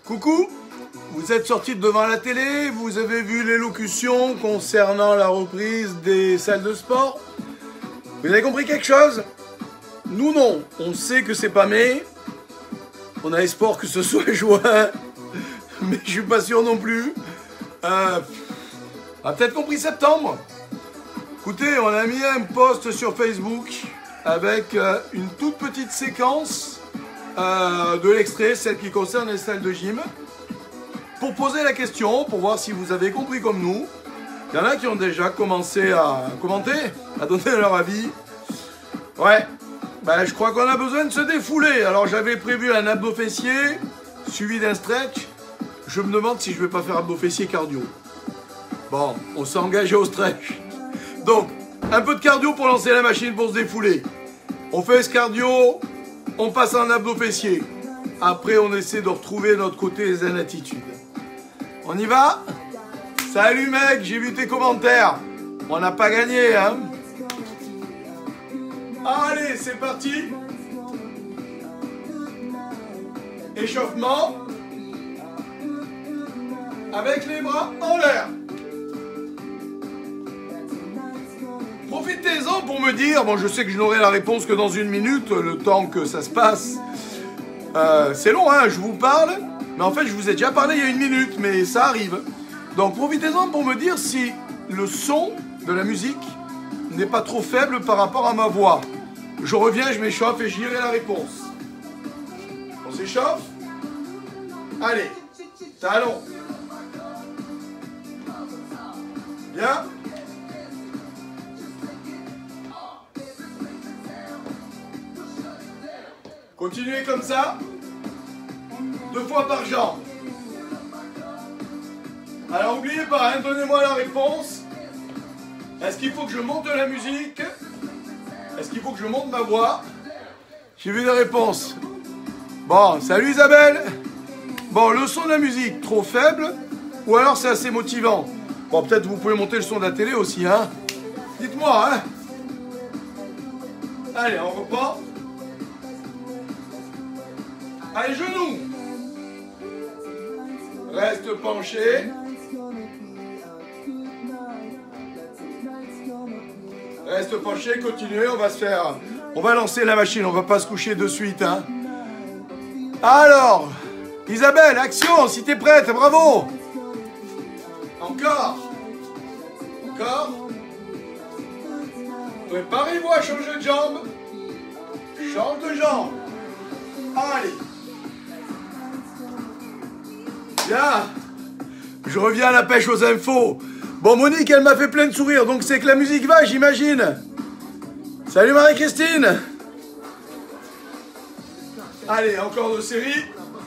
Coucou, vous êtes sortis devant la télé, vous avez vu l'élocution concernant la reprise des salles de sport. Vous avez compris quelque chose? Nous non, on sait que c'est pas mai. On a espoir que ce soit juin, mais je suis pas sûr non plus. On a peut-être compris septembre. Écoutez, on a mis un post sur Facebook avec une toute petite séquence de l'extrait, celle qui concerne les salles de gym, pour poser la question, pour voir si vous avez compris comme nous. Il y en a qui ont déjà commencé à commenter, à donner leur avis. Ouais, ben, je crois qu'on a besoin de se défouler. Alors j'avais prévu un abdos fessier, suivi d'un stretch. Je me demande si je vais pas faire abdos fessier cardio. Bon, on s'est engagé au stretch. Donc, un peu de cardio pour lancer la machine pour se défouler. On fait ce cardio, on passe en abdos fessier. Après, on essaie de retrouver notre côté zen attitude. On y va? Salut mec, j'ai vu tes commentaires. On n'a pas gagné, hein? Allez, c'est parti. Échauffement. Avec les bras en l'air. Profitez-en pour me dire, bon je sais que je n'aurai la réponse que dans 1 minute, le temps que ça se passe. C'est long, hein, je vous parle, mais en fait je vous ai déjà parlé il y a 1 minute, mais ça arrive. Donc profitez-en pour me dire si le son de la musique n'est pas trop faible par rapport à ma voix. Je reviens, je m'échauffe et j'irai la réponse. On s'échauffe? Allez, talons. Bien. Continuez comme ça. 2 fois par jambe. Alors n'oubliez pas, hein, donnez-moi la réponse. Est-ce qu'il faut que je monte la musique? Est-ce qu'il faut que je monte ma voix? J'ai vu des réponses. Bon, salut Isabelle. Bon, le son de la musique, trop faible? Ou alors c'est assez motivant? Bon, peut-être vous pouvez monter le son de la télé aussi, hein? Dites-moi, hein? Allez, on repart. Allez, genoux. Reste penché. Reste penché, continuez, on va lancer la machine, on va pas se coucher de suite, hein. Alors, Isabelle, action, si t'es prête, bravo. Encore. Encore. Préparez-vous à changer de jambe. Change de jambe. Allez. Bien. Je reviens à la pêche aux infos. Bon, Monique, elle m'a fait plein de sourires, donc c'est que la musique va, j'imagine. Salut Marie-Christine. Allez, encore 2 séries.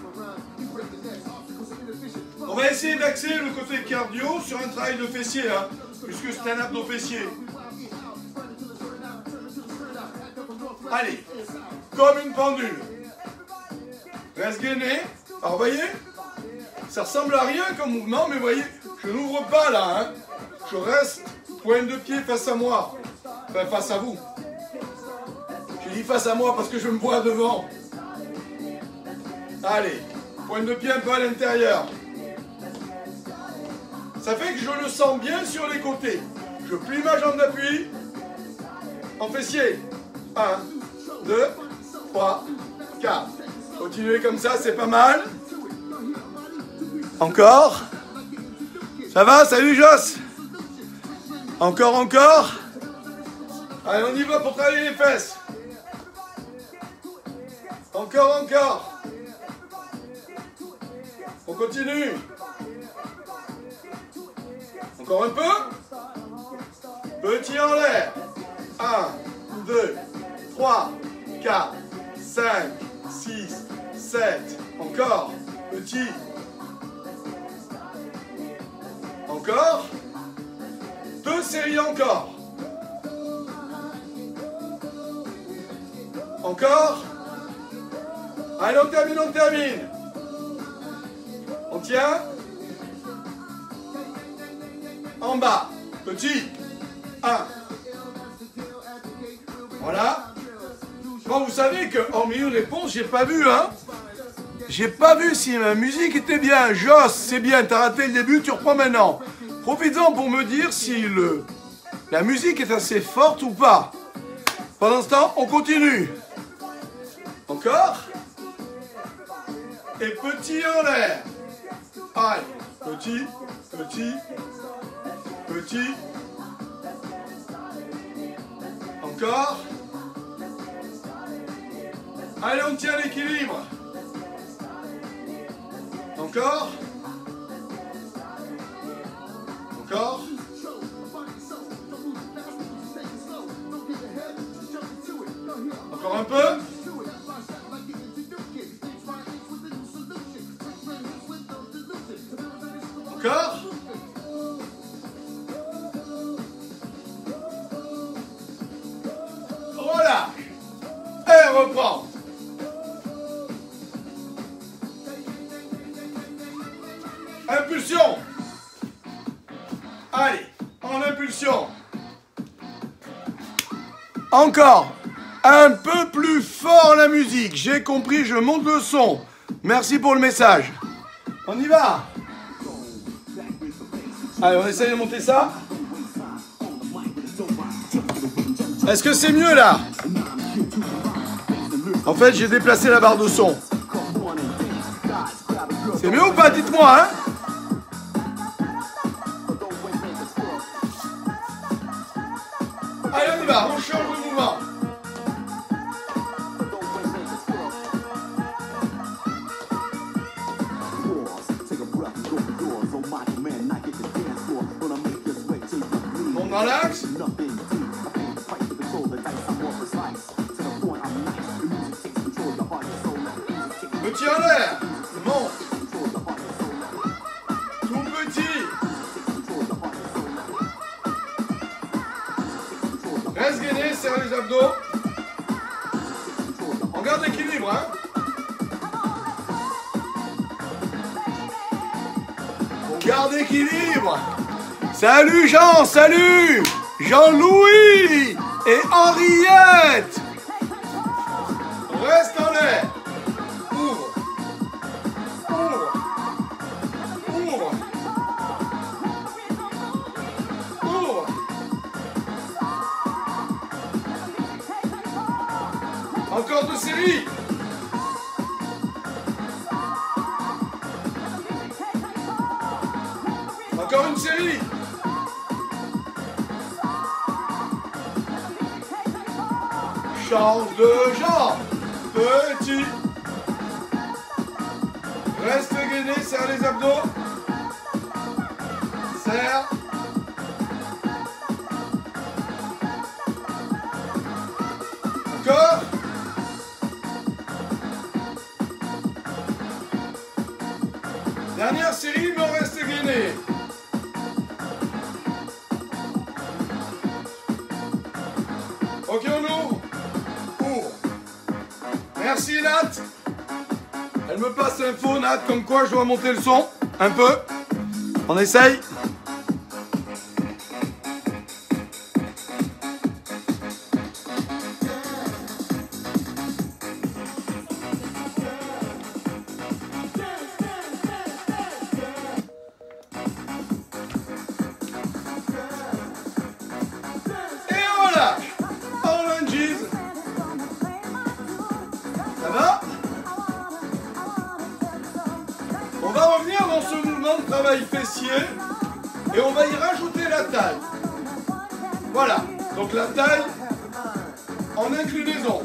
On va essayer d'axer le côté cardio sur un travail de fessier, hein, puisque c'est un abdos fessier. Allez, comme une pendule. Reste gainé. Alors, vous voyez, ça ressemble à rien comme mouvement, mais vous voyez, je n'ouvre pas là, hein. Je reste pointe de pied face à moi. Enfin, face à vous. Je dis face à moi parce que je me vois devant. Allez, pointe de pied un peu à l'intérieur. Ça fait que je le sens bien sur les côtés. Je plie ma jambe d'appui. En fessier. 1, 2, 3, 4. Continuez comme ça, c'est pas mal. Encore. Ça va? Salut Joss. Encore, encore. Allez, on y va pour travailler les fesses. Encore, encore. On continue. Encore un peu. Petit en l'air. 1, 2, 3, 4, 5, 6, 7. Encore. Petit. Encore. 2 séries encore. Encore. Allez, on termine, on termine. On tient. En bas. Petit. 1. Voilà. Bon, vous savez qu'en milieu de réponse, j'ai pas vu, hein. J'ai pas vu si ma musique était bien. Joss, c'est bien, t'as raté le début, tu reprends maintenant. Profites-en pour me dire si la musique est assez forte ou pas. Pendant ce temps, on continue. Encore. Et petit en l'air. Allez, petit, petit, petit. Encore. Allez, on tient l'équilibre. Encore. Encore. Encore un peu. Encore. Voilà. Et on reprend. Impulsion. Allez, en impulsion. Encore. Un peu plus fort la musique. J'ai compris, je monte le son. Merci pour le message. On y va. Allez, on essaye de monter ça. Est-ce que c'est mieux là? En fait, j'ai déplacé la barre de son. C'est mieux ou pas? Dites-moi, hein? Allez, on y va, on change de mouvement. On dans l'axe. Petit en l'air. Monte. Tout petit. Reste gainé, serre les abdos. On garde l'équilibre, hein. On garde l'équilibre. Salut Jean, salut Jean-Louis et Henriette. Reste en l'air. Ouvre. Ouvre. Ouvre. Ouvre. Encore 2 séries. Encore une série. Change de jambe. Petit. Reste gainé, serre les abdos. Serre. Encore. Dernière série, mais on reste gainé. Ok, on ouvre. Ouvre. Merci Nat. Elle me passe l'info, Nat, comme quoi je dois monter le son. Un peu. On essaye. Ça va? On va revenir dans ce mouvement de travail fessier et on va y rajouter la taille. Voilà, donc la taille en inclinaison.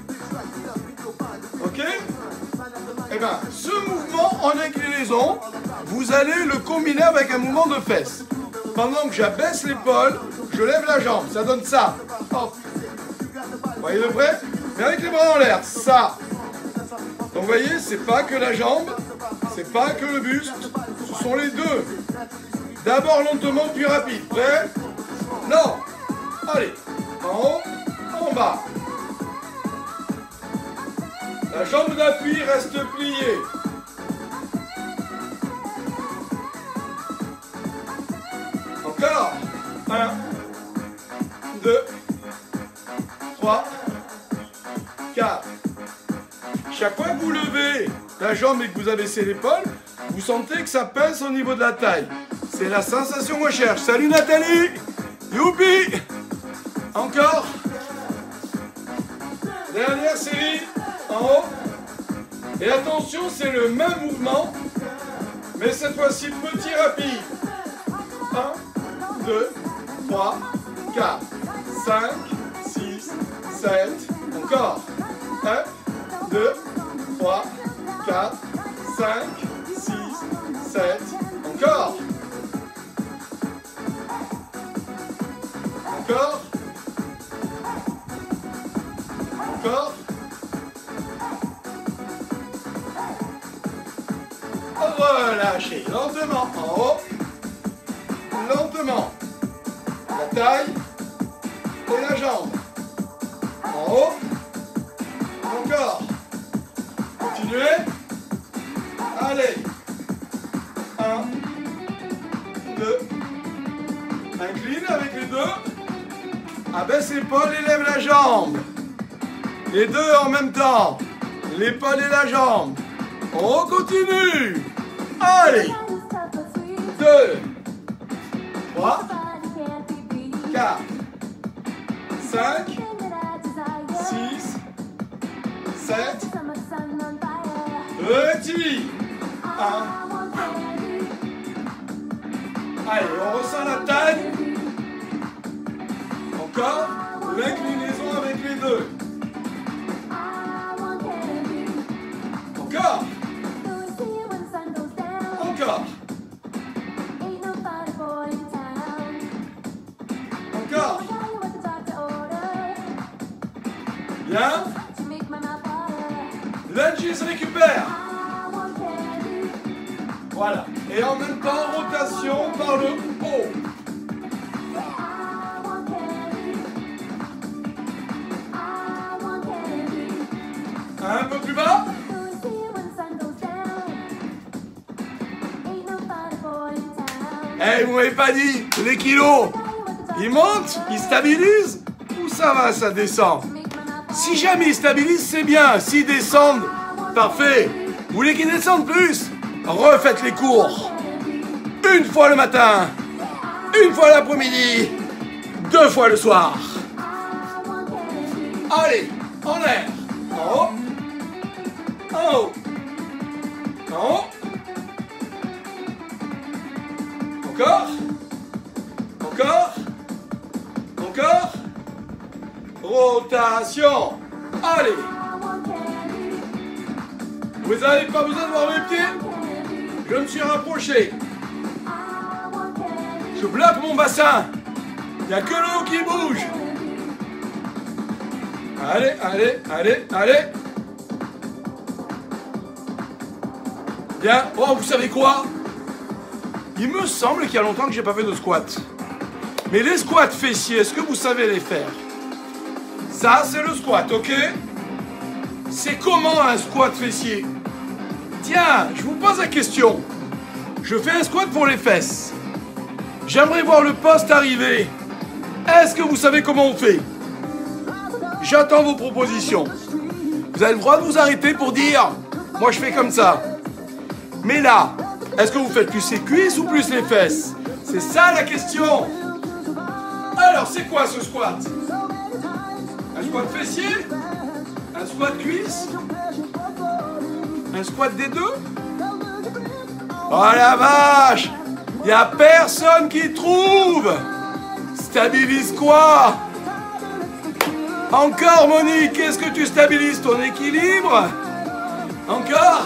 Ok? Eh bien, ce mouvement en inclinaison, vous allez le combiner avec un mouvement de fesses. Pendant que j'abaisse l'épaule, je lève la jambe, ça donne ça. Hop. Vous voyez de près? Mais avec les bras en l'air, ça. Donc vous voyez, c'est pas que la jambe, c'est pas que le buste, ce sont les deux. D'abord lentement, puis rapide. Prêt? Non. Allez, en haut, en bas. La jambe d'appui reste pliée. Encore. 1, 2, 3, 4. Chaque fois que vous levez la jambe et que vous abaissez l'épaule, vous sentez que ça pince au niveau de la taille. C'est la sensation qu'on cherche. Salut Nathalie! Youpi! Encore. Dernière série, en haut. Et attention, c'est le même mouvement, mais cette fois-ci petit rapide. 1, 2, 3, 4, 5, 6, 7, encore. 1, 2, 3, 4, 5, 6, 7, encore. Encore. Encore. Relâchez lentement en haut. Lentement. La taille et la jambe. En haut. Encore. Continuez. Allez. 1, 2. Incline avec les deux. Abaisse l'épaule et lève la jambe. Les deux en même temps. L'épaule et la jambe. On continue. Allez. 2, 3, 4, 5, 6, 7. Petit. 1. Allez, on ressent la taille. Encore. L'inclinaison avec les deux. Encore. Encore. Encore. Bien. Lunges récupère. Voilà. Et en même temps, rotation par le haut. Un peu plus bas. Eh, vous m'avez pas dit, les kilos, ils montent, ils stabilisent, ou ça va, ça descend? Si jamais ils stabilisent, c'est bien. S'ils descendent, parfait. Vous voulez qu'ils descendent plus? Refaites les cours. Une fois le matin, une fois l'après-midi, 2 fois le soir. Allez, en l'air, en haut, en haut, en haut. Encore, encore, encore. Rotation. Allez. Vous n'avez pas besoin de voir mes pieds. Je me suis rapproché. Je bloque mon bassin. Il n'y a que le haut qui bouge. Allez, allez, allez, allez. Bien. Oh, vous savez quoi? Il me semble qu'il y a longtemps que j'ai pas fait de squat. Mais les squats fessiers, est-ce que vous savez les faire? Ça, c'est le squat, ok? C'est comment un squat fessier? Tiens, je vous pose la question. Je fais un squat pour les fesses. J'aimerais voir le poste arriver. Est-ce que vous savez comment on fait? J'attends vos propositions. Vous avez le droit de vous arrêter pour dire « Moi, je fais comme ça ». Mais là, est-ce que vous faites plus les cuisses ou plus les fesses? C'est ça la question. Alors, c'est quoi ce squat? Un squat fessier? Un squat cuisse? Un squat des deux? Oh la vache! Il n'y a personne qui trouve! Stabilise quoi? Encore Monique, qu'est-ce que tu stabilises? Ton équilibre? Encore?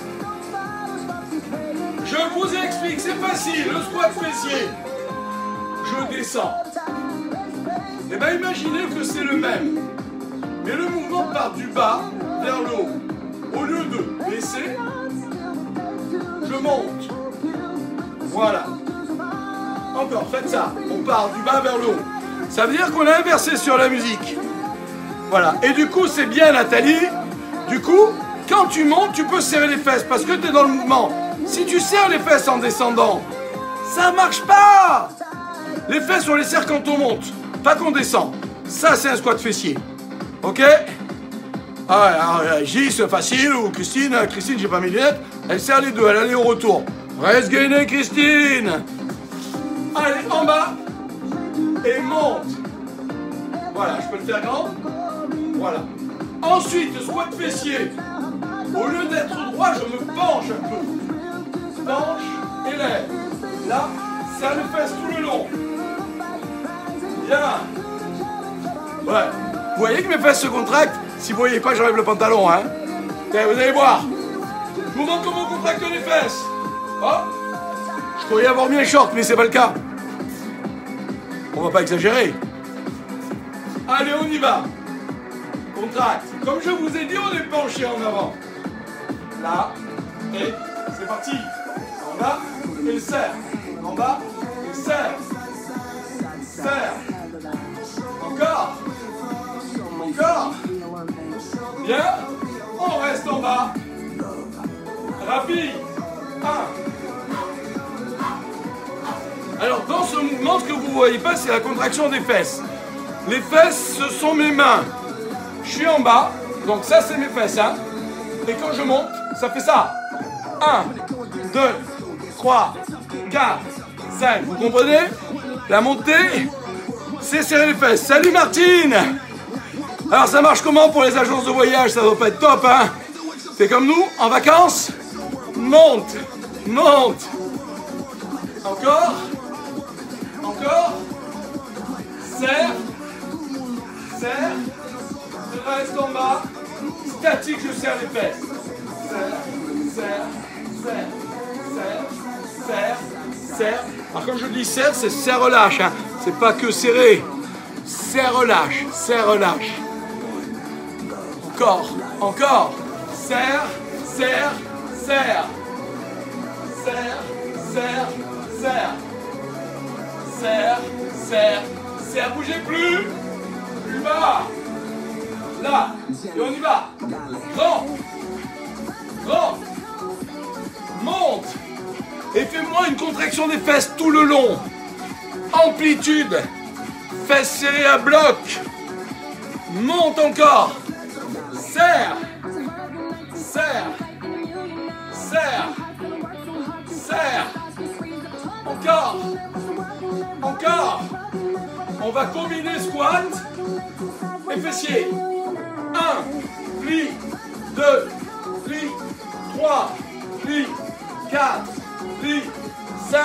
Je vous explique, c'est facile, le squat fessier. Je descends. Et bien imaginez que c'est le même. Mais le mouvement part du bas vers le haut. Au lieu de baisser, je monte. Voilà. Encore, faites ça. On part du bas vers le haut. Ça veut dire qu'on a inversé sur la musique. Voilà. Et du coup, c'est bien Nathalie. Du coup, quand tu montes, tu peux serrer les fesses parce que tu es dans le mouvement. Si tu serres les fesses en descendant, ça marche pas. Les fesses, on les serre quand on monte, pas qu'on descend. Ça, c'est un squat fessier. Ok? Ah, alors, J, c'est facile, ou Christine, j'ai pas mes lunettes, elle serre les deux, elle allait au retour. Reste gainé, Christine. Allez, en bas, et monte. Voilà, je peux le faire grand. Voilà. Ensuite, squat fessier. Au lieu d'être droit, je me penche un peu. Penche et lève. Là, serre les fesses tout le long. Bien. Ouais. Vous voyez que mes fesses se contractent? Si vous voyez pas, j'enlève le pantalon, hein. Tiens, vous allez voir. Je vous montre comment on contracte les fesses. Oh. Je croyais avoir mis un short, mais c'est pas le cas. On va pas exagérer. Allez, on y va. Contracte. Comme je vous ai dit, on est penché en avant. Là, et c'est parti. En bas, et serre. En bas, et serre. Serre. Encore. Encore. Bien. On reste en bas. Rapide. 1. Alors, dans ce mouvement, ce que vous ne voyez pas, c'est la contraction des fesses. Les fesses, ce sont mes mains. Je suis en bas, donc ça, c'est mes fesses. Hein. Et quand je monte, ça fait ça. 1, 2, 3, 4, 5. Vous comprenez? La montée, c'est serrer les fesses. Salut Martine! Alors, ça marche comment pour les agences de voyage? Ça doit pas être top, hein? C'est comme nous, en vacances? Monte, monte. Encore. Encore. Serre. Serre. Je reste en bas. Statique, je serre les fesses. Serre, serre, serre, serre, serre, serre. Alors quand je dis serre, c'est serre relâche, hein. C'est pas que serrer. Serre relâche, serre relâche. Encore, encore. Serre, serre, serre. Serre, serre, serre. Serre, serre, serre. Bougez plus. Plus bas. Là. Et on y va. Grand. Grand. Monte. Et fais-moi une contraction des fesses tout le long. Amplitude. Fesses serrées à bloc. Monte encore. Serre. Serre. Serre. Serre. Encore. Encore. On va combiner squat et fessier. 1, pli, 2, pli, 3, pli, 4, pli, 5,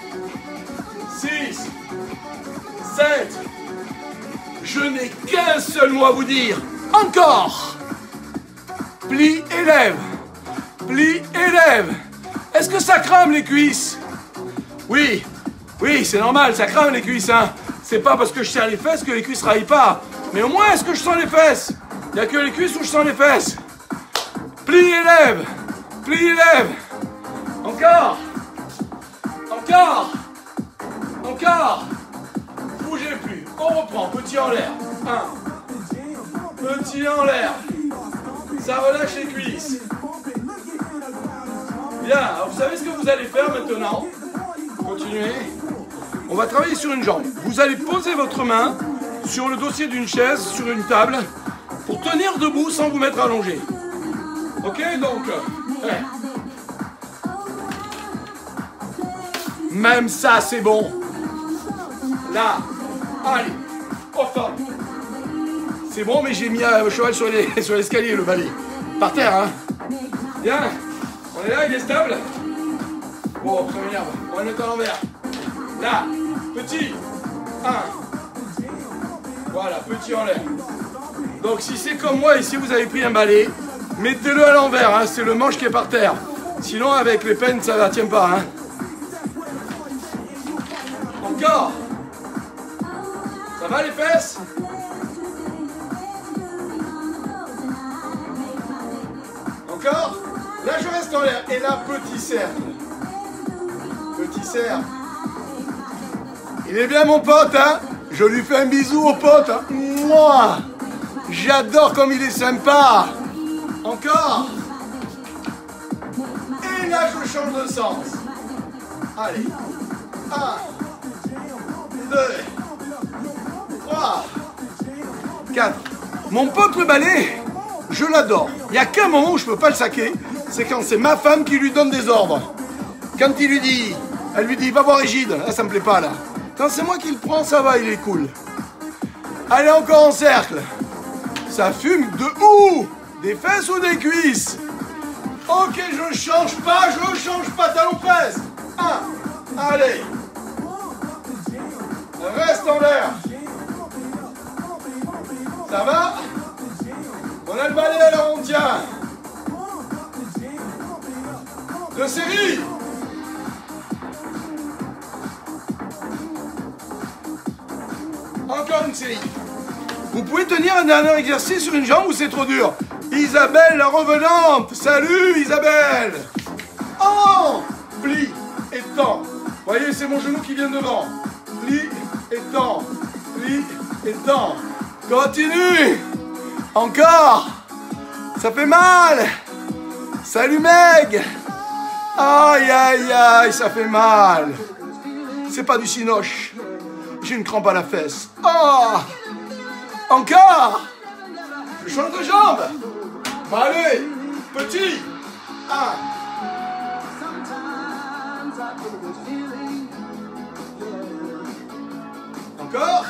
6, 7. Je n'ai qu'un seul mot à vous dire. Encore. Pli et lève. Pli et lève. Est-ce que ça crame les cuisses? Oui. Oui, c'est normal, ça crame les cuisses, hein. C'est pas parce que je serre les fesses que les cuisses raillent pas. Mais au moins, est-ce que je sens les fesses? Il n'y a que les cuisses où je sens les fesses. Plie et lève. Plie et lève. Encore. Encore. Encore. Bougez plus. On reprend. Petit en l'air. 1. Petit en l'air. Ça relâche les cuisses. Bien. Alors, vous savez ce que vous allez faire maintenant? Continuez. On va travailler sur une jambe. Vous allez poser votre main sur le dossier d'une chaise, sur une table, pour tenir debout sans vous mettre allongé. Ok, donc, même ça, c'est bon. Là, allez, au fond. C'est bon, mais j'ai mis un cheval sur l'escalier, le balai. Par terre, hein. Bien. On est là, il est stable. Bon, ça m'énerve. On va le mettre à l'envers. Là, petit. 1. Voilà, petit en l'air. Donc si c'est comme moi et si vous avez pris un balai, mettez-le à l'envers, hein, c'est le manche qui est par terre. Sinon avec les peines ça ne tient pas. Hein. Encore. Ça va les fesses? Encore. Là je reste en l'air. Et là petit cercle. Petit cercle. Il est bien mon pote, hein? Je lui fais un bisou au pote. Hein. Moi, j'adore comme il est sympa. Encore. Et là, je change de sens. Allez. 1, 2, 3, 4. Mon pote le balai, je l'adore. Il n'y a qu'un moment où je ne peux pas le saquer, c'est quand c'est ma femme qui lui donne des ordres. Quand il lui dit, elle lui dit, va voir Égide, là ça me plaît pas là. Quand c'est moi qui le prends, ça va, il est cool. Allez, encore en cercle. Ça fume de où? Des fesses ou des cuisses? Ok, je change pas, talon-fesse. 1, allez. Reste en l'air. Ça va? On a le balai, alors on tient. 2 séries. Encore une série. Vous pouvez tenir un dernier exercice sur une jambe ou c'est trop dur? Isabelle la revenante. Salut Isabelle. Oh, plie et tends. Voyez, c'est mon genou qui vient devant. Plie et tends. Plie et tends. Continue. Encore. Ça fait mal. Salut Meg. Aïe aïe aïe, ça fait mal. C'est pas du cinoche. J'ai une crampe à la fesse. Oh. Encore. Je change de jambe. Allez, petit. 1. Encore.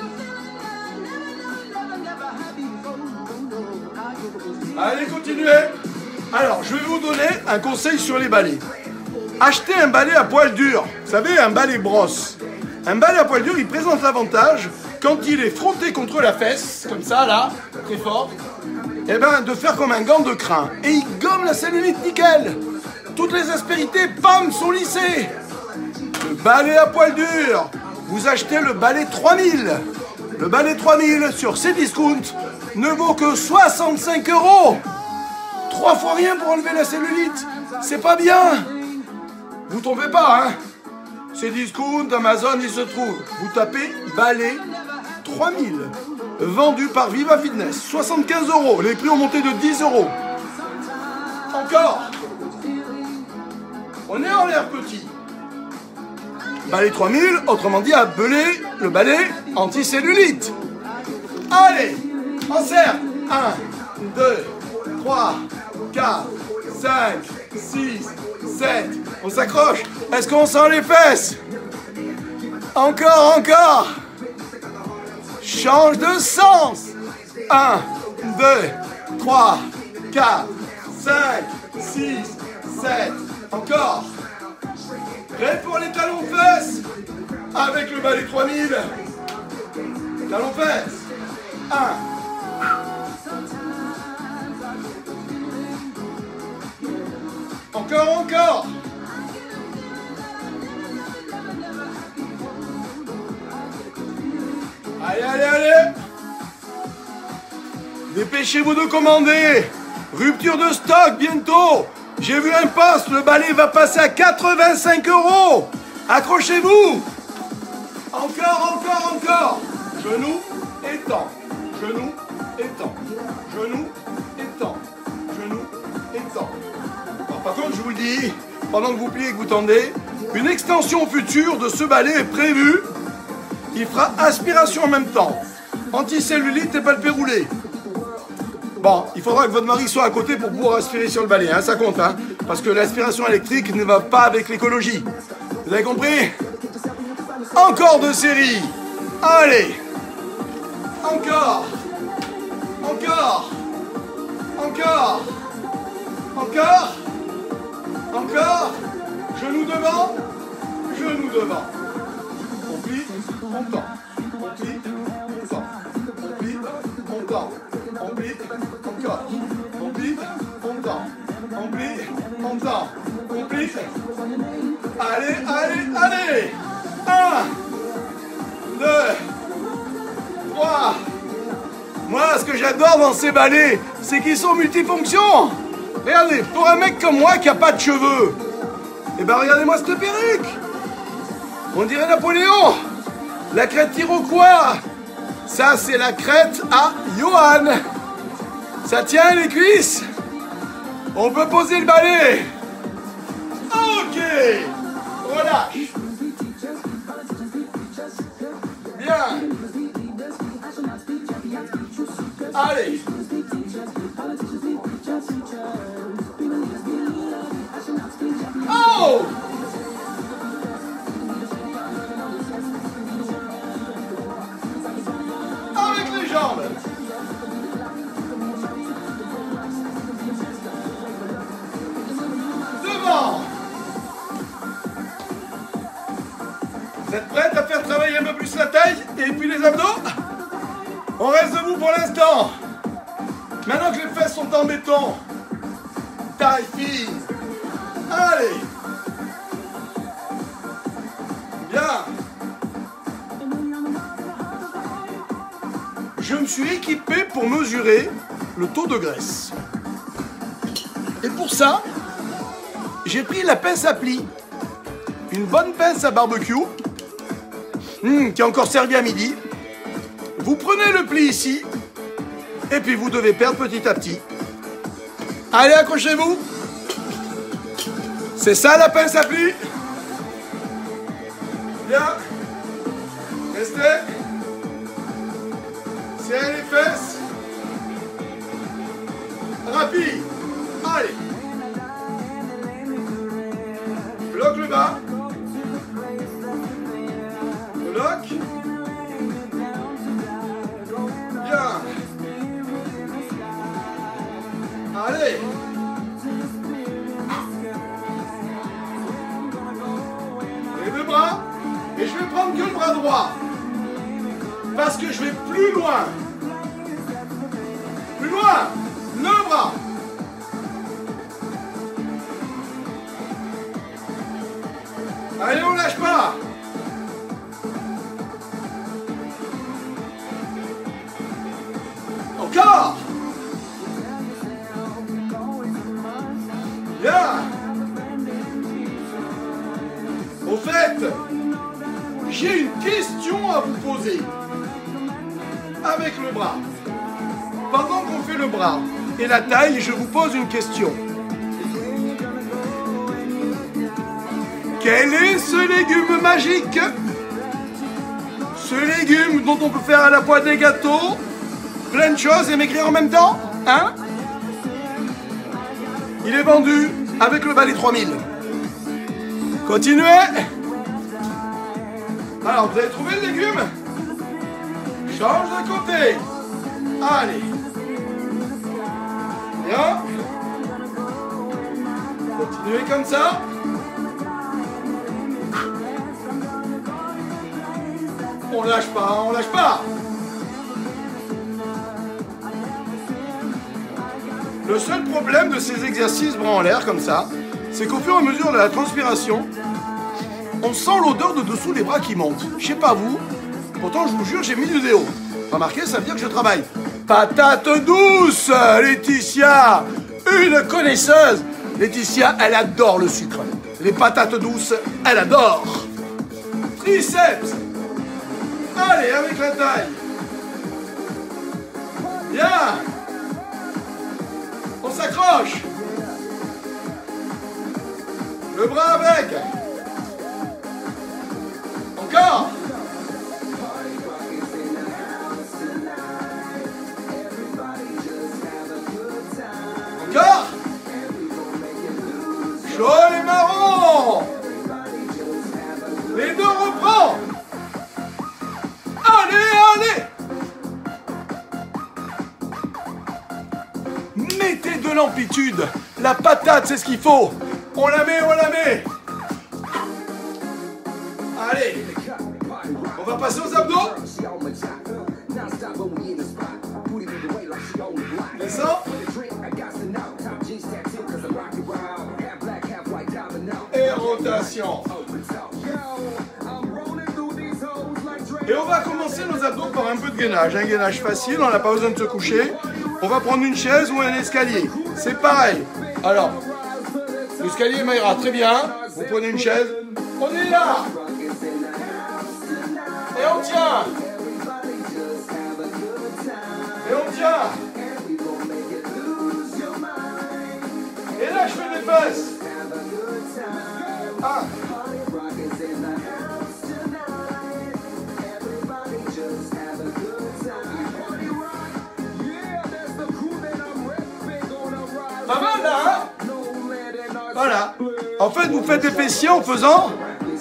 Allez, continuez. Alors, je vais vous donner un conseil sur les balais. Achetez un balai à poil dur. Vous savez, un balai brosse. Un balai à poil dur, il présente l'avantage, quand il est frotté contre la fesse, comme ça, là, très fort, eh ben, de faire comme un gant de crin. Et il gomme la cellulite nickel. Toutes les aspérités, bam, sont lissées. Le balai à poil dur. Vous achetez le balai 3000. Le balai 3000 sur Cdiscount ne vaut que 65 €. 3 fois rien pour enlever la cellulite. C'est pas bien. Vous tombez pas, hein. Cdiscount, Amazon, il se trouve. Vous tapez balai 3000. Vendu par Viva Fitness. 75 €. Les prix ont monté de 10 €. Encore. On est en l'air petit. Balai 3000, autrement dit, appelé le balai anticellulite. Allez, en cercle. 1, 2, 3, 4, 5, 6, 7. On s'accroche. Est-ce qu'on sent les fesses? Encore, encore. Change de sens. 1, 2, 3, 4, 5, 6, 7. Encore. Prêt pour les talons-fesses? Avec le balai 3000. Talons-fesses. 1. Encore, encore. Allez, allez, allez. Dépêchez-vous de commander. Rupture de stock bientôt. J'ai vu un poste, le balai va passer à 85 €. Accrochez-vous. Encore, encore, encore. Genou étend. Genou étend. Genou étend. Genou étend. Alors, par contre, je vous le dis, pendant que vous pliez et que vous tendez, une extension future de ce balai est prévue. Il fera aspiration en même temps. Anticellulite et palpé roulé. Bon, il faudra que votre mari soit à côté pour pouvoir aspirer sur le balai, hein, ça compte, hein, parce que l'aspiration électrique ne va pas avec l'écologie. Vous avez compris? Encore 2 séries. Allez. Encore. Encore. Encore. Encore. Encore. Genou devant. Genou devant. On plie, on tend. On plie, on tend. On plie, on tend. On plie, encore. On plie, on tend. On plie, on tend. On plie. Allez, allez, allez. 1, 2, 3. Moi, ce que j'adore dans ces balais, c'est qu'ils sont multifonctions. Regardez, pour un mec comme moi qui n'a pas de cheveux, eh ben regardez-moi cette perruque. On dirait Napoléon. La crête Iroquois. Ça, c'est la crête à Johan. Ça tient les cuisses. On peut poser le balai. Ok. Relâche. Bien. Allez. Vous êtes prête à faire travailler un peu plus la taille et puis les abdos? On reste debout pour l'instant. Maintenant que les fesses sont en béton, taille fine. Allez. Bien. Je me suis équipé pour mesurer le taux de graisse. Et pour ça, j'ai pris la pince à plis. Une bonne pince à barbecue, qui est encore servie à midi. Vous prenez le pli ici, et puis vous devez perdre petit à petit. Allez, accrochez-vous. C'est ça la pince à plis. Bien. Restez. Serrez les fesses. Rapide. Allez. Bloque le bas. Bloque. Bien. Allez. Les deux bras. Et je vais prendre que le bras droit. Parce que je vais plus loin. Plus loin. Le bras. Allez, on lâche pas. Encore. Bien. Au fait, j'ai une question à vous poser. Avec le bras. Pendant qu'on fait le bras et la taille, je vous pose une question. Quel est ce légume magique? Ce légume dont on peut faire à la fois des gâteaux, plein de choses et maigrir en même temps? Hein? Il est vendu avec le balai 3000. Continuez. Alors, vous avez trouvé le légume? Change de côté. Allez. Bien. Continuez comme ça. On lâche pas, on lâche pas. Le seul problème de ces exercices bras en l'air comme ça, c'est qu'au fur et à mesure de la transpiration, on sent l'odeur de dessous des bras qui monte. Je sais pas vous, pourtant je vous jure j'ai mis du déo. Remarquez, ça veut dire que je travaille. Patate douce, Laetitia, une connaisseuse. Laetitia, elle adore le sucre. Les patates douces, elle adore. Triceps. Allez, avec la taille. Bien. On s'accroche. Le bras avec. Encore. Encore. Chaud et marron. Les deux reprend. Allez, allez. Mettez de l'amplitude. La patate, c'est ce qu'il faut. On la met, on la met. Allez. On va passer aux abdos. Descends. Et rotation. Et on va commencer nos abdos par un peu de gainage. Un gainage facile, on n'a pas besoin de se coucher. On va prendre une chaise ou un escalier. C'est pareil. Alors, l'escalier m'ira très bien. Vous prenez une chaise. On est là. Et on tient. Et on tient. Et là, je fais des fesses. Ah. Pas mal là, hein? Voilà. En fait, vous faites des fessiers en faisant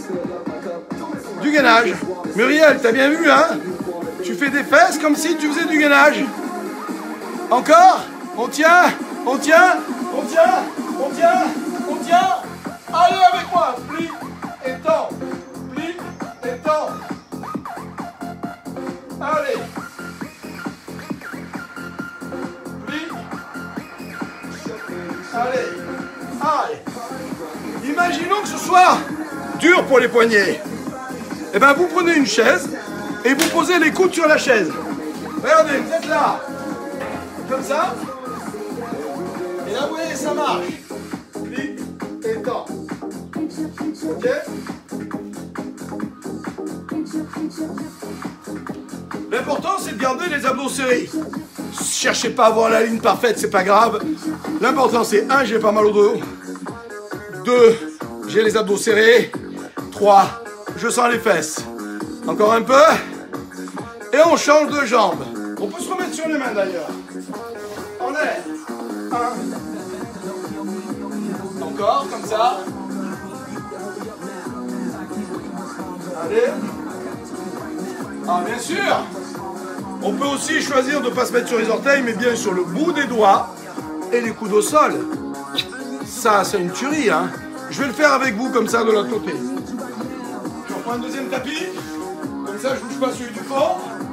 du gainage. Muriel, t'as bien vu, hein? Tu fais des fesses comme si tu faisais du gainage. Encore? On tient, on tient, on tient, on tient, on tient. Allez avec moi. Plie et tends. Plie et tends. Allez. Imaginons que ce soit dur pour les poignets. Eh bien, vous prenez une chaise et vous posez les coudes sur la chaise. Regardez, vous êtes là. Comme ça. Et là, vous voyez, ça marche. Clic et temps. Ok? L'important, c'est de garder les abdos serrés. Cherchez pas à avoir la ligne parfaite, c'est pas grave. L'important, c'est 1, j'ai pas mal au dos. 2, j'ai les abdos serrés. 3, je sens les fesses. Encore un peu. Et on change de jambe. On peut se remettre sur les mains d'ailleurs. En l'air. 1. Encore, comme ça. Allez. Ah, bien sûr. On peut aussi choisir de ne pas se mettre sur les orteils, mais bien sur le bout des doigts et les coudes au sol. Ça, c'est une tuerie, hein. Je vais le faire avec vous, comme ça, de l'autre côté. Je reprends un deuxième tapis. Comme ça, je ne bouge pas celui du fond.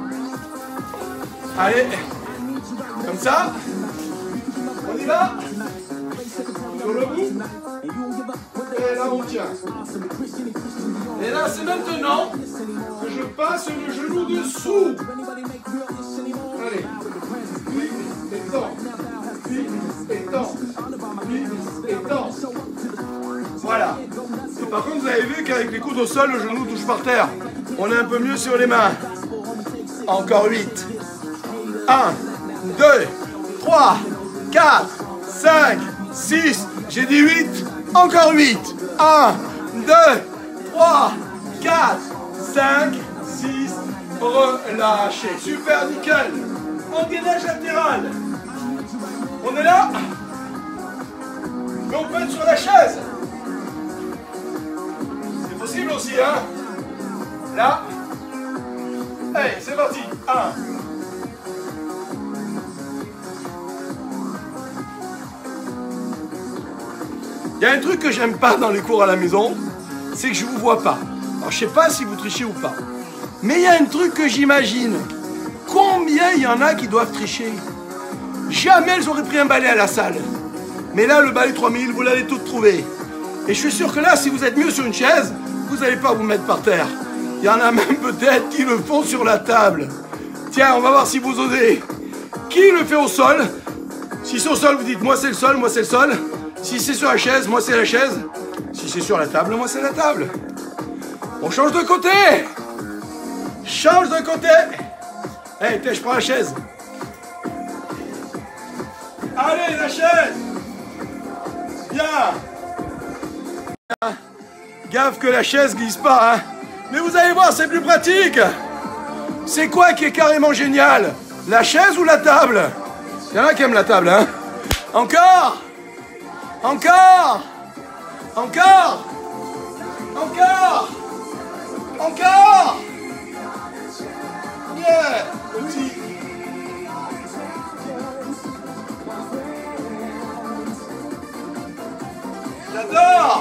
Allez. Comme ça. On y va. Sur le bout. Et là, on tient. Et là, c'est maintenant que je passe le genou dessous. Allez. Clic et temps. Clic et temps. Clic et temps. Voilà. Et par contre, vous avez vu qu'avec les coudes au sol, le genou touche par terre. On est un peu mieux sur les mains. Encore 8. 1, 2, 3, 4, 5, 6. J'ai dit 8. Encore 8. 1, 2, 3, 4, 5, 6. Relâchez. Super, nickel. Engainage latéral. On est là. Mais on peut être sur la chaise. C'est possible aussi, hein. Là. Allez, c'est parti. 1. Il y a un truc que j'aime pas dans les cours à la maison, c'est que je vous vois pas. Alors je sais pas si vous trichez ou pas. Mais il y a un truc que j'imagine. Combien il y en a qui doivent tricher? Jamais elles auraient pris un balai à la salle. Mais là, le balai 3000, vous l'allez tout trouver. Et je suis sûr que là, si vous êtes mieux sur une chaise, vous n'allez pas vous mettre par terre. Il y en a même peut-être qui le font sur la table. Tiens, on va voir si vous osez. Qui le fait au sol? Si c'est au sol, vous dites moi c'est le sol, moi c'est le sol. Si c'est sur la chaise, moi c'est la chaise. Si c'est sur la table, moi c'est la table. On change de côté. Change de côté. Hey, je prends la chaise. Allez, la chaise. Bien. Gaffe que la chaise glisse pas, hein. Mais vous allez voir, c'est plus pratique. C'est quoi qui est carrément génial? La chaise ou la table? Il y en a qui aiment la table, hein. Encore. Encore. Encore. Encore. Encore. Yeah. Petit. J'adore.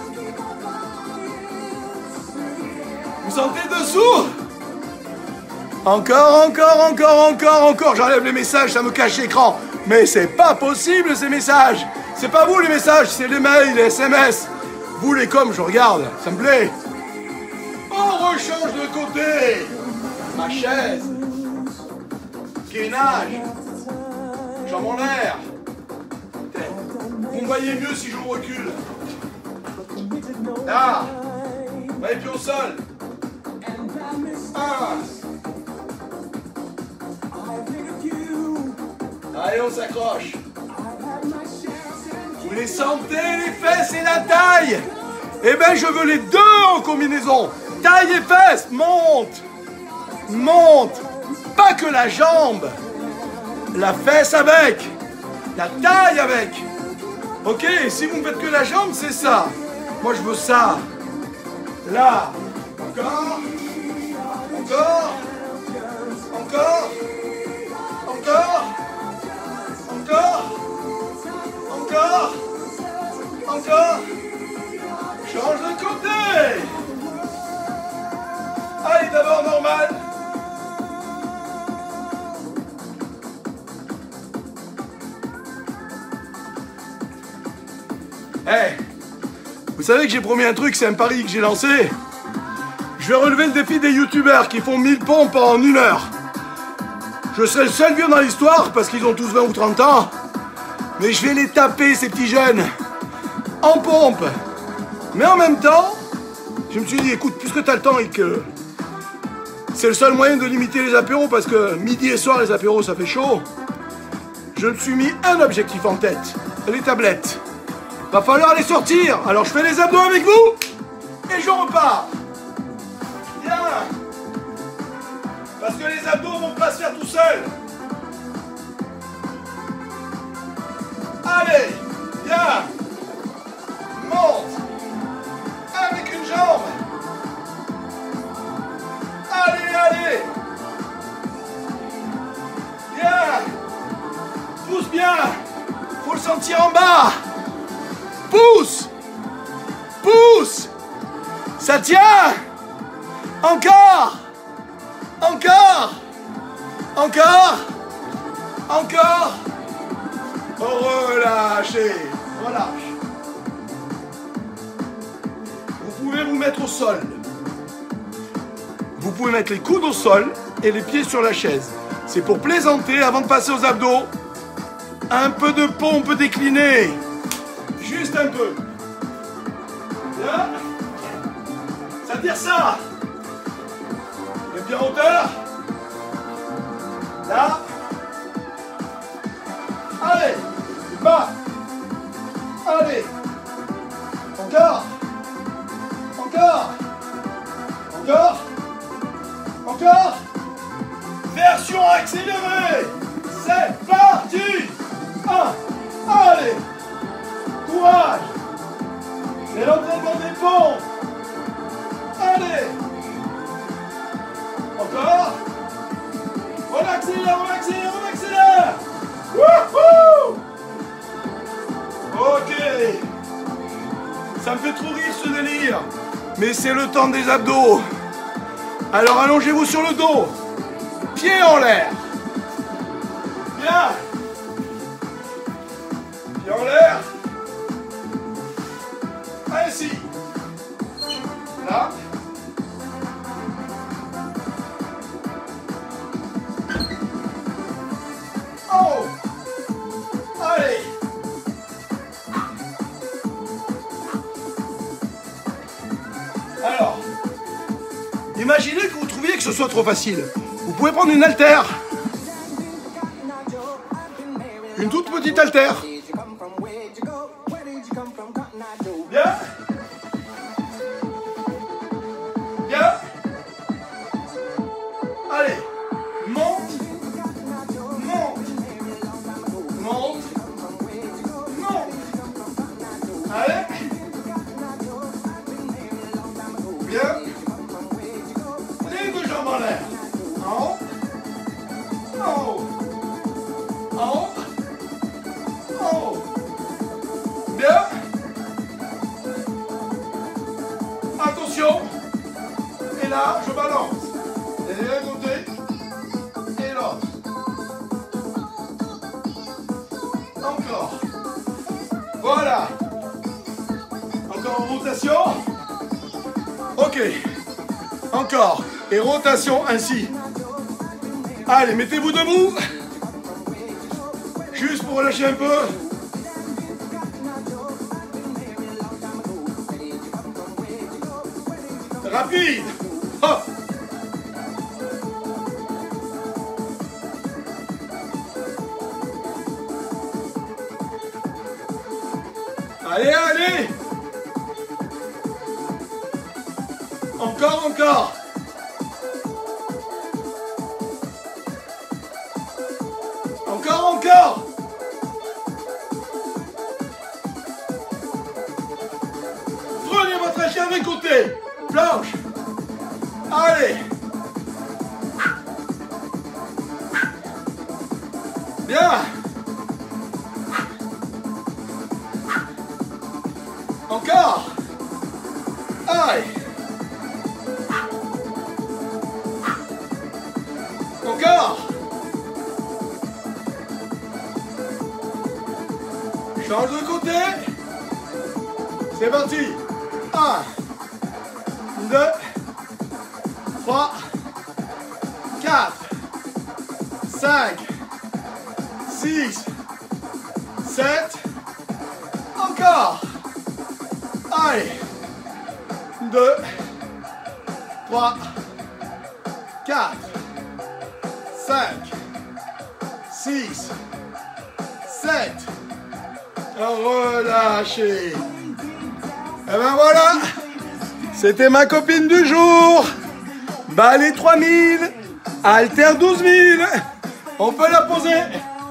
Vous sentez dessous? Encore, encore, encore, encore, encore. J'enlève les messages, ça me cache l'écran. Mais c'est pas possible ces messages. C'est pas vous les messages, c'est les mails, les SMS. Vous les coms, je regarde, ça me plaît. On rechange de côté. Ma chaise. Gainage. Jambes en l'air. Vous me voyez mieux si je me recule. Là. Et puis au sol. 1. Allez, on s'accroche. Vous les sentez, les fesses et la taille? Eh bien, je veux les deux en combinaison. Taille et fesses, monte. Monte. Pas que la jambe. La fesse avec. La taille avec. Ok, si vous ne faites que la jambe, c'est ça. Moi, je veux ça. Là. Encore. Encore. Encore. Encore. Encore. Encore. Encore. Change de côté. Allez, d'abord normal. Eh, vous savez que j'ai promis un truc, c'est un pari que j'ai lancé. Je vais relever le défi des youtubeurs qui font 1000 pompes en 1 heure. Je serai le seul vieux dans l'histoire parce qu'ils ont tous 20 ou 30 ans. Mais je vais les taper, ces petits jeunes, en pompe. Mais en même temps, je me suis dit, écoute, puisque tu as le temps et que c'est le seul moyen de limiter les apéros, parce que midi et soir, les apéros, ça fait chaud, je me suis mis un objectif en tête, les tablettes. Va falloir les sortir. Alors je fais les abdos avec vous et je repars. Bien. Parce que les abdos vont pas se faire tout seuls. Allez, bien. Monte. Avec une jambe. Allez, allez. Bien. Pousse bien. Faut le sentir en bas. Pousse. Pousse. Ça tient. Encore. Encore. Encore. Encore. Relâchez. Relâche. Vous pouvez vous mettre au sol. Vous pouvez mettre les coudes au sol et les pieds sur la chaise. C'est pour plaisanter avant de passer aux abdos. Un peu de pompe déclinée. Juste un peu. Bien. Ça tire ça. Et bien en hauteur. Là. Allez. Bas. Allez. Encore. Encore. Encore. Encore. Version accélérée. C'est parti. 1. Allez. Courage. C'est l'entraînement des pompes. Allez. Encore. On accélère, on accélère, on accélère. Wouhou. Ok. Ça me fait trop rire ce délire. Mais c'est le temps des abdos. Alors allongez-vous sur le dos. Pieds en l'air. Bien. Pieds en l'air. Ainsi. Là. Oh. Allez. Alors, imaginez que vous trouviez que ce soit trop facile. Vous pouvez prendre une haltère. Une toute petite haltère. Bien. Bien. Allez. Monte. Monte. Monte. Monte. Allez. Bien. Les deux jambes en l'air. En haut. En haut. En haut. En haut. Bien. Attention. Et là, je balance. Et d'un côté. Et l'autre. Encore. Voilà. Encore en rotation. Ok. Encore. Et rotation ainsi. Allez, mettez-vous debout. Juste pour relâcher un peu. Rapide. Hop. Allez, allez. Encore, encore. Encore, encore. Prenez votre échelle d'un côté. Planche. Allez. Bien. Encore. Allez. Encore. Change de côté. C'est parti. 1, 2, 3, 4, 5, 6, 7. Encore. Allez. 2, 3, 4, 5, 6, 7. Relâchez. Et ben voilà. C'était ma copine du jour. Balai 3000. Halter 12 000. On peut la poser.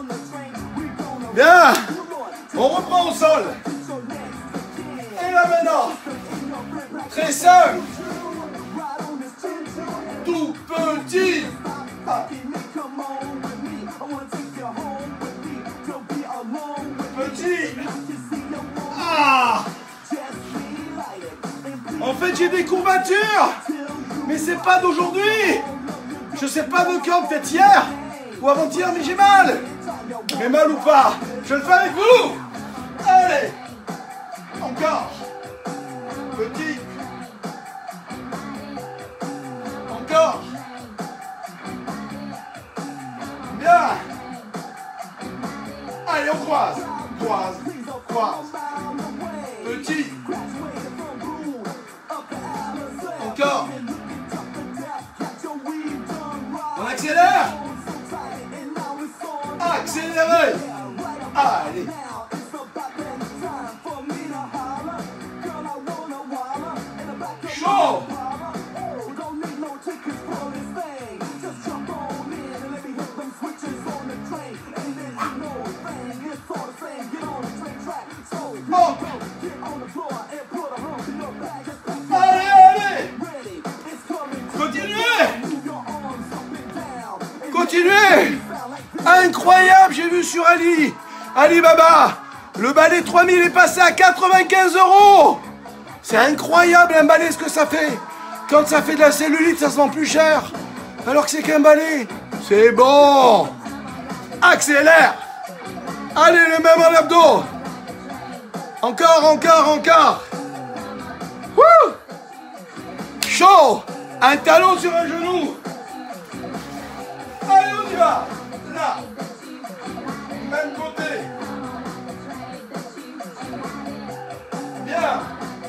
Bien. On reprend au sol. Et là maintenant. Très simple. Tout petit. Petit. Ah. En fait, j'ai des courbatures. Mais c'est pas d'aujourd'hui. Je sais pas de quand, peut-être hier ou avant-hier, mais j'ai mal. Mais mal ou pas, je le fais avec vous. Allez. Encore. Petit. Encore. Bien. Allez, on croise. Croise. Croise. Petit. Encore. On accélère. Accélérez. Allez. Chaud. Oh. Allez, allez. Continuez. Continuez. Incroyable, j'ai vu sur Alibaba, le balai 3000 est passé à 95 €. C'est incroyable un balai, ce que ça fait. Quand ça fait de la cellulite, ça se vend plus cher. Alors que c'est qu'un balai. C'est bon. Accélère. Allez, le même en abdos. Encore, encore, encore. Wouh. Chaud. Un talon sur un genou. Allez, on y va. Là. Même côté. Bien.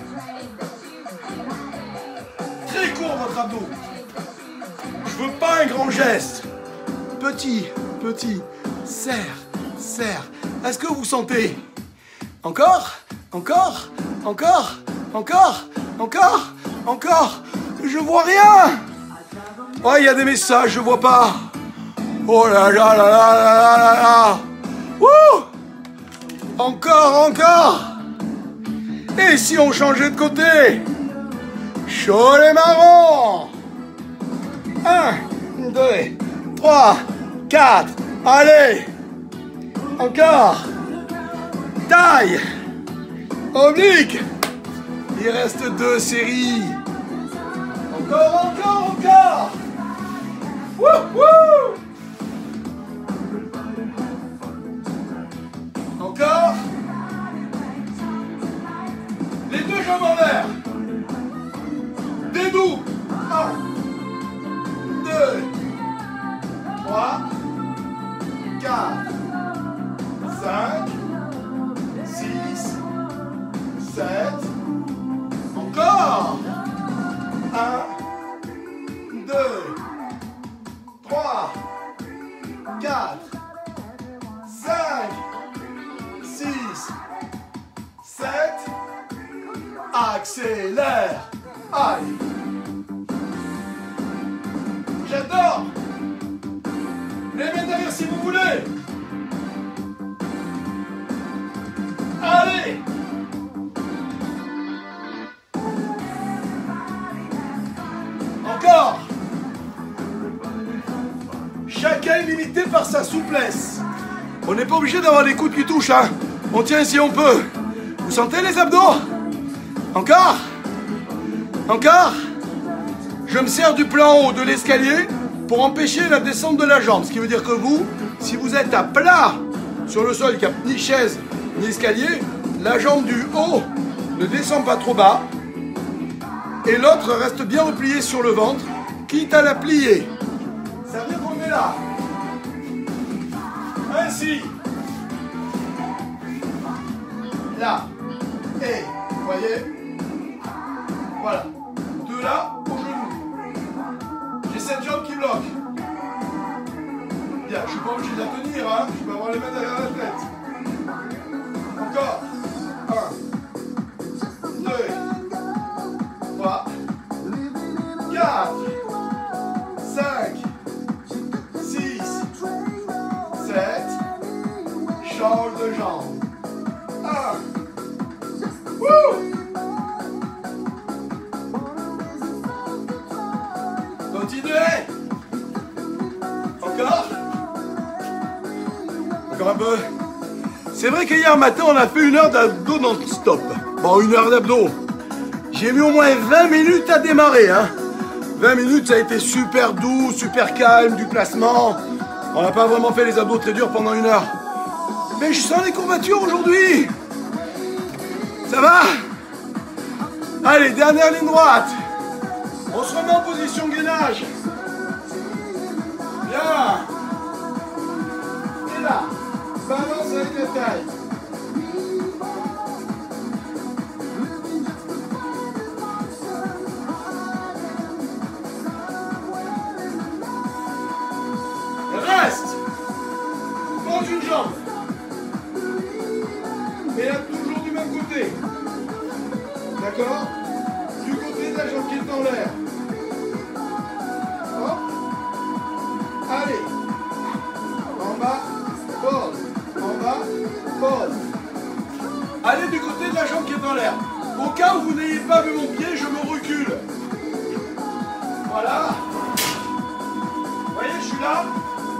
Très court votre abdos. Je veux pas un grand geste. Petit, petit. Serre, serre. Est-ce que vous sentez? Encore, encore, encore, encore, encore, encore. Je vois rien. Oh, il y a des messages, je vois pas. Oh là là là là là là là. Wouh. Encore, encore. Et si on changeait de côté? Chaud les marrons. 1, 2, 3, 4. Allez. Encore. Taille. Oblique. Il reste 2 séries. Encore, encore, encore. Wouhou. Encore. Les 2 jambes en l'air. Des doux. 1, 2, 3, 4, 5, 6, 7. Encore. 1, 2, 3, 4, 5, 6, 7. Accélère. Allez. J'adore. Les mains derrière si vous voulez. Allez. Encore. Chacun est limité par sa souplesse. On n'est pas obligé d'avoir des coudes qui touchent, hein. On tient si on peut. Vous sentez les abdos? Encore. Encore. Je me sers du plan haut de l'escalier pour empêcher la descente de la jambe. Ce qui veut dire que vous, si vous êtes à plat sur le sol, qu'il n'y a ni chaise ni escalier, la jambe du haut ne descend pas trop bas. Et l'autre reste bien replié sur le ventre, quitte à la plier. Ça veut dire qu'on est là. Ainsi. Là. Et, vous voyez. Voilà. De là au genou. J'ai cette jambe qui bloque. Bien, je ne suis pas obligé de la tenir, hein. Je peux avoir les mains derrière la tête. Encore. 1, 2, 3, 4, 5, 6, 7. Change de jambe. 1. Wouh! Continuez. Encore. Encore un peu. C'est vrai qu'hier matin, on a fait 1 heure d'abdos non-stop. Bon, 1 heure d'abdos. J'ai mis au moins 20 minutes à démarrer. Hein. 20 minutes, ça a été super doux, super calme, du placement. On n'a pas vraiment fait les abdos très durs pendant 1 heure. Mais je sens les courbatures aujourd'hui. Ça va? Allez, dernière ligne droite. On se remet en position gainage. Bien. Et là, balance avec la taille. Reste. Monte une jambe. Et là, toujours du même côté. D'accord? Du côté de la jambe qui est en l'air. Hop. Allez. En bas, pause. En bas, pause. Allez du côté de la jambe qui est en l'air. Au cas où vous n'ayez pas vu mon pied, je me recule. Voilà. Vous voyez, je suis là.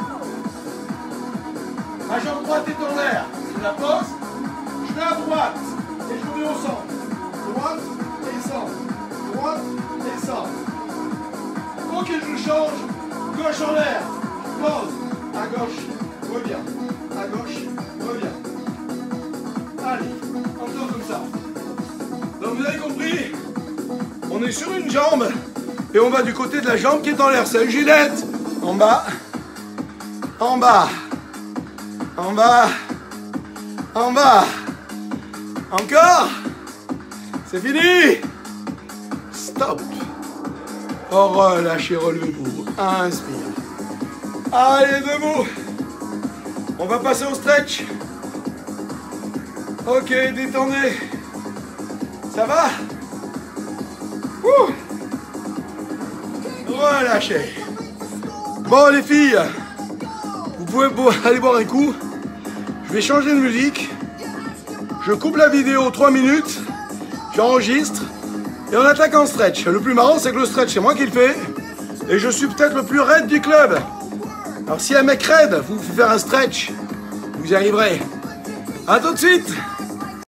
Ma jambe droite est en l'air. Je la pose. Je vais à droite. Et je remets au centre. Droite et centre. Droite et centre. Ok, je change. Gauche en l'air. Pause. À gauche. Reviens. À gauche. Reviens. Allez. Encore comme ça. Donc vous avez compris. On est sur une jambe. Et on va du côté de la jambe qui est en l'air. C'est une gilette. En bas. En bas. En bas. En bas. Encore. C'est fini. Stop. Oh, relâchez, relevez-vous. Inspire. Allez, debout. On va passer au stretch. Ok, détendez. Ça va? Ouh. Relâchez. Bon, les filles, vous pouvez aller boire un coup. Je vais changer de musique. Je coupe la vidéo 3 minutes. J'enregistre. Et on attaque en stretch. Le plus marrant, c'est que le stretch, c'est moi qui le fais. Et je suis peut-être le plus raide du club. Alors si un mec raide vous fait faire un stretch, vous y arriverez. A tout de suite.